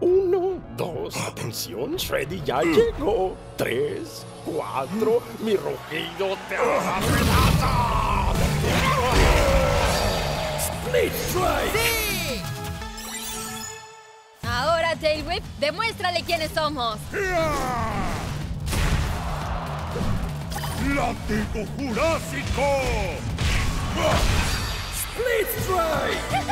1, 2, atención, Shreddy ya llegó. 3, 4, mi rugido te hará pedazos. Split Strike. ¡Sí! Ahora, Tailwhip, demuéstrale quiénes somos. ¡Látigo Jurásico! Split Strike.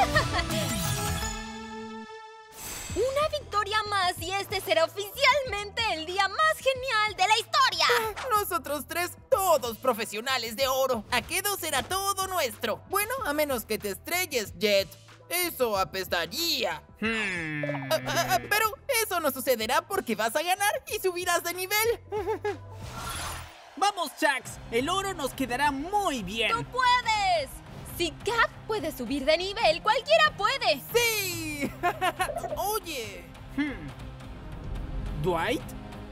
Una victoria más y este será oficialmente el día más genial de la historia. Nosotros tres, todos profesionales de oro. Aquedo será todo nuestro. Bueno, a menos que te estrelles, Jet. Eso apestaría. Pero eso no sucederá porque vas a ganar y subirás de nivel. ¡Vamos, Jax! El oro nos quedará muy bien. ¡Tú puedes! Si Cat puede subir de nivel, cualquiera puede. ¡Sí! Oye. ¿Dwight?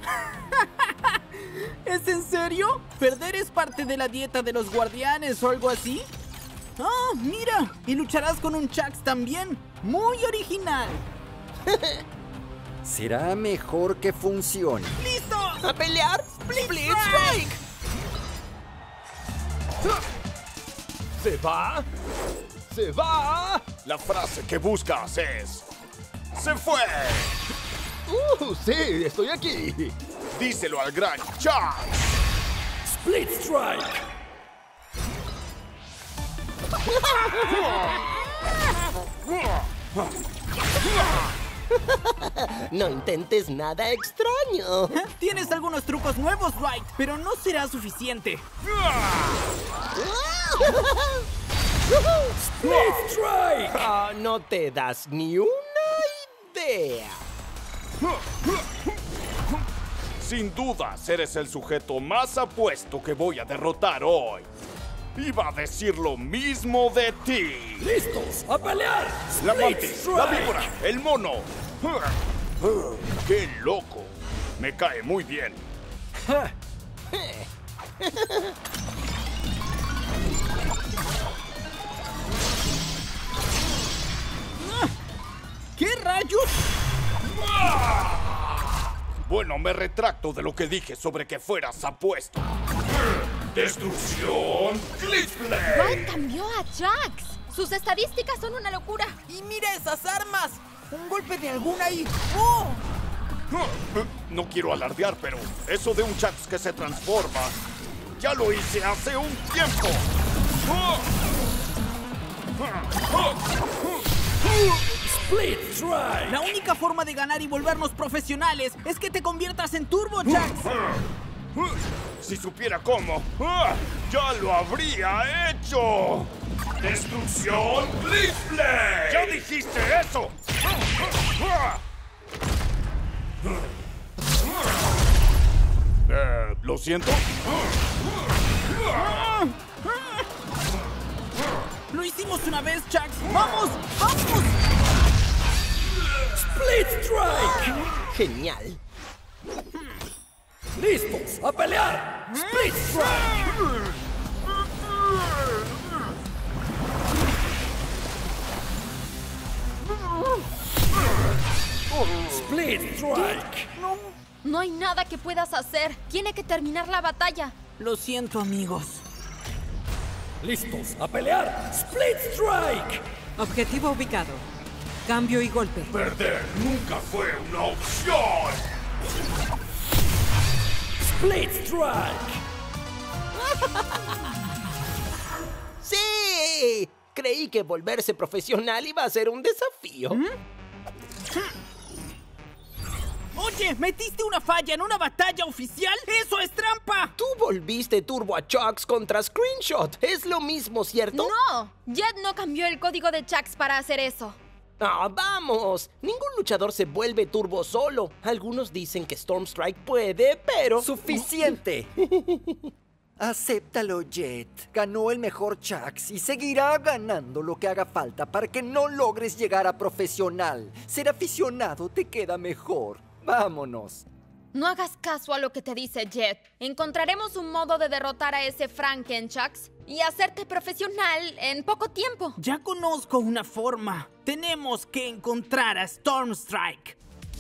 ¿Es en serio? ¿Perder es parte de la dieta de los guardianes o algo así? ¡Ah, mira! Y lucharás con un Jax también. ¡Muy original! Será mejor que funcione. ¡Listo! ¿A pelear? ¡Split Strike! ¿Se va? ¡Se va! La frase que buscas es... ¡Se fue! Sí, estoy aquí. Díselo al gran Jax. Split Strike. No intentes nada extraño. Tienes algunos trucos nuevos, Dwight, pero no será suficiente. Split Strike. No te das ni una idea. Sin dudas, eres el sujeto más apuesto que voy a derrotar hoy. Iba a decir lo mismo de ti. ¡Listos a pelear! La mantis, la víbora, el mono. ¡Qué loco! Me cae muy bien. ¿Qué rayos? Bueno, me retracto de lo que dije sobre que fueras apuesto. ¡Destrucción! ¡Glitchblade! Dwight cambió a Jax. Sus estadísticas son una locura. ¡Y mira esas armas! Un golpe de alguna y... ¡Oh! No quiero alardear, pero eso de un Jax que se transforma, ya lo hice hace un tiempo. Split Strike. La única forma de ganar y volvernos profesionales es que te conviertas en Turbo Jax. Si supiera cómo, ya lo habría hecho. ¡Destrucción Glitchblade! ¡Ya dijiste eso! Lo siento. Lo hicimos una vez, Jax. ¡Vamos! ¡Vamos! Split Strike. Genial. ¡Listos a pelear! ¡Split Strike! ¡Split Strike! No hay nada que puedas hacer. Tiene que terminar la batalla. Lo siento, amigos. ¡Listos a pelear! ¡Split Strike! Objetivo ubicado. Cambio y golpe. Perder nunca fue una opción. Split Strike. ¡Sí! Creí que volverse profesional iba a ser un desafío. Oye, ¿metiste una falla en una batalla oficial? ¡Eso es trampa! Tú volviste Turbo a Jax contra Screenshot. Es lo mismo, ¿cierto? ¡No! Jet no cambió el código de Jax para hacer eso. ¡Ah, vamos! Ningún luchador se vuelve turbo solo. Algunos dicen que Stormstrike puede, pero... ¡Suficiente! Acéptalo, Jet. Ganó el mejor Jax y seguirá ganando lo que haga falta para que no logres llegar a profesional. Ser aficionado te queda mejor. Vámonos. No hagas caso a lo que te dice Jet. Encontraremos un modo de derrotar a ese Franken-Jax y hacerte profesional en poco tiempo. Ya conozco una forma. Tenemos que encontrar a Stormstrike.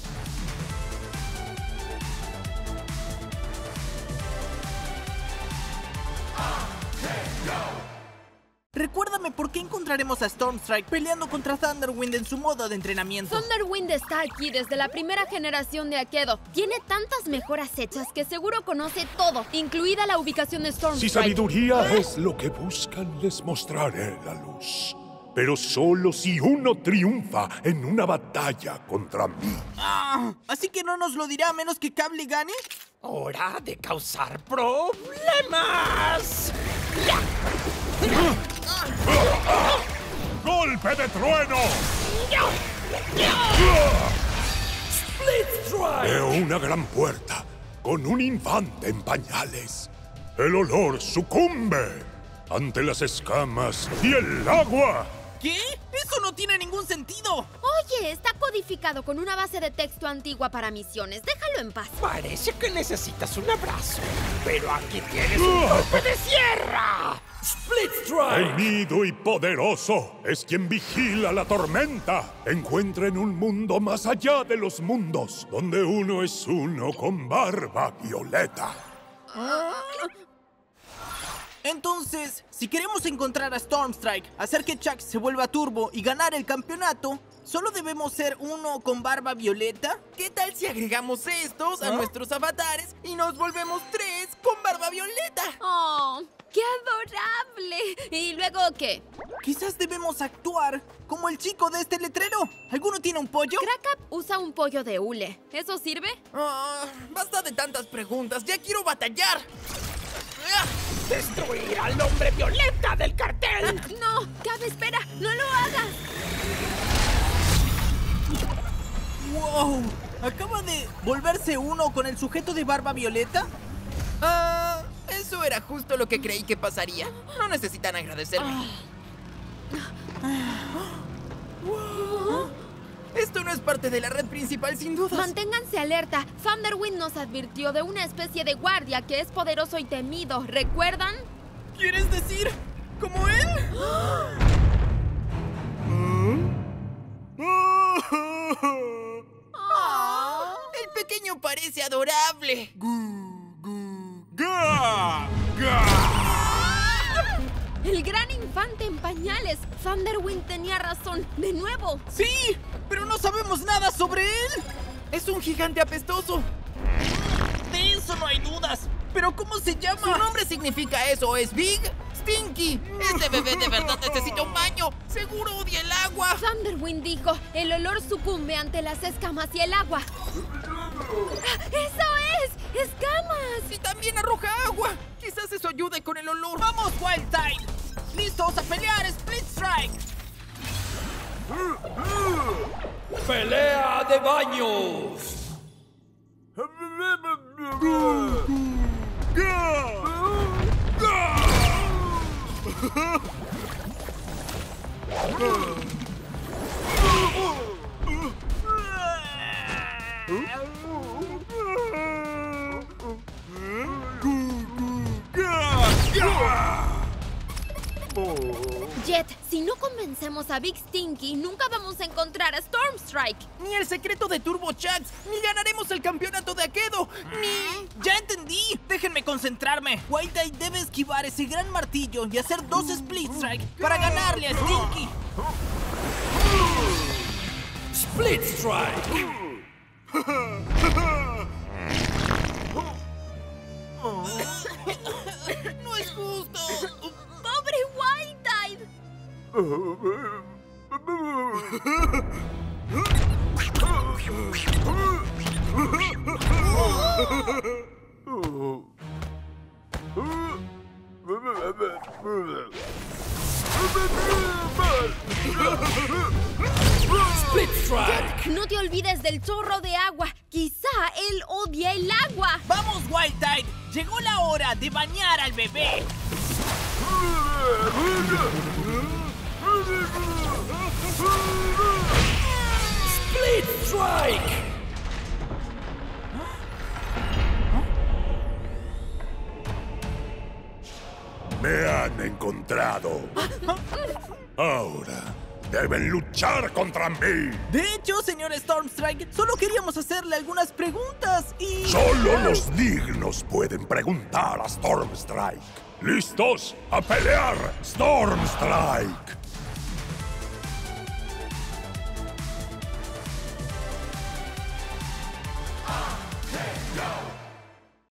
Recuérdame por qué encontraremos a Stormstrike peleando contra Thunderwind en su modo de entrenamiento. Thunderwind está aquí desde la primera generación de Akedo. Tiene tantas mejoras hechas que seguro conoce todo, incluida la ubicación de Stormstrike. Si sabiduría es lo que buscan, les mostraré la luz. Pero solo si uno triunfa en una batalla contra mí. ¿Así que no nos lo dirá a menos que Cable gane? ¡Hora de causar problemas! ¡Golpe de trueno! Split Strike. Veo una gran puerta con un infante en pañales. El olor sucumbe ante las escamas y el agua. ¿Qué? ¡Eso no tiene ningún sentido! Oye, está codificado con una base de texto antigua para misiones. Déjalo en paz. Parece que necesitas un abrazo, pero aquí tienes un golpe de sierra. Split Strike. Temido y poderoso es quien vigila la tormenta. Encuentra en un mundo más allá de los mundos, donde uno es uno con barba violeta. Entonces, si queremos encontrar a Stormstrike, hacer que Chuck se vuelva turbo y ganar el campeonato, ¿solo debemos ser uno con barba violeta? ¿Qué tal si agregamos estos a nuestros avatares y nos volvemos 3 con barba violeta? ¡Oh, qué adorable! ¿Y luego qué? Quizás debemos actuar como el chico de este letrero. ¿Alguno tiene un pollo? Crackap usa un pollo de hule. ¿Eso sirve? Basta de tantas preguntas, ya quiero batallar. ¡Destruir al hombre violeta del cartel! No, Cab, espera, no lo hagas. ¡Wow! ¿Acaba de volverse uno con el sujeto de barba violeta? Eso era justo lo que creí que pasaría. No necesitan agradecerme. Esto no es parte de la red principal, sin duda. Manténganse alerta. Thunderwind nos advirtió de una especie de guardia que es poderoso y temido. ¿Recuerdan? ¿Quieres decir como él? El pequeño parece adorable. El gran infante en pañales. Thunderwind tenía razón. De nuevo. ¡Sí! ¡Pero no sabemos nada sobre él! Es un gigante apestoso. De eso no hay dudas. ¿Pero cómo se llama? Su nombre significa eso. Es Big Stinky. Este bebé de verdad necesita un baño. Seguro odia el agua. Thunderwind dijo, el olor sucumbe ante las escamas y el agua. ¡Eso es! ¡Escamas! Y también arroja agua. Quizás eso ayude con el olor. ¡Vamos, Wildtide! ¡Listos a pelear, Split Strike! ¡Pelea de baños! Jet, si no convencemos a Big Stinky, nunca vamos a encontrar a Stormstrike. Ni el secreto de Turbo Chucks, ni ganaremos el campeonato de Akedo, ni... ¡Ya entendí! Déjenme concentrarme. Wildtide debe esquivar ese gran martillo y hacer 2 Split Strike para ganarle a Stinky. Split Strike. ¡No es justo! ¡Pobre Wildtide! Split Strike. No te olvides del chorro de agua. Quizá él odia el agua. ¡Vamos, Wildtide! Llegó la hora de bañar al bebé. Split Strike. Me han encontrado. Ahora deben luchar contra mí. De hecho, señor Stormstrike, solo queríamos hacerle algunas preguntas y... Solo los dignos pueden preguntar a Stormstrike. ¿Listos? ¡A pelear! ¡Storm Strike!